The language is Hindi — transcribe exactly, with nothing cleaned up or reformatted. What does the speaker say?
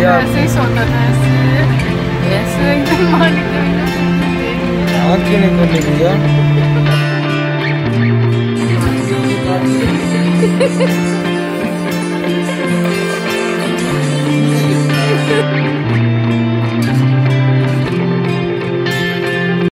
भैया ऐसे ही सोता था, ऐसे ऐसे एकदम मालिक आँख क्यों नहीं खोली भैया?